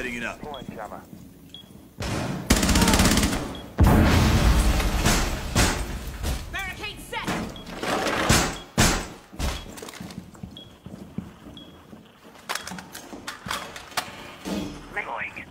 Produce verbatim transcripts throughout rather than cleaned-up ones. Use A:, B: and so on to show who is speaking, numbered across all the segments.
A: setting it up.
B: Deploying jammer.
C: Barricade set!
B: Deploying.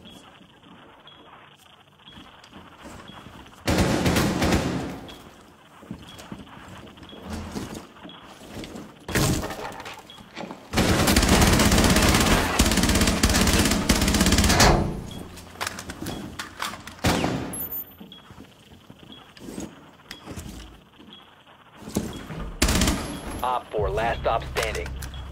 D: Op four, last stop standing.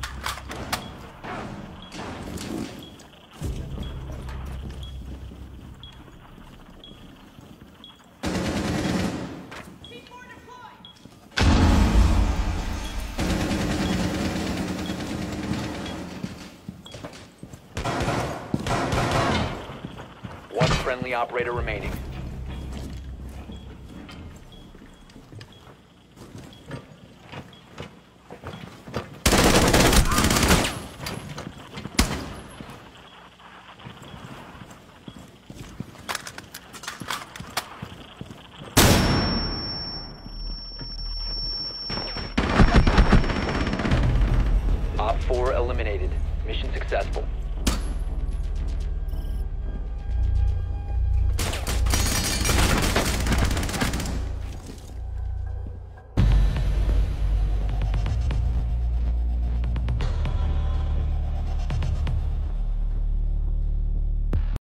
D: One friendly operator remaining. Op four eliminated. Mission successful.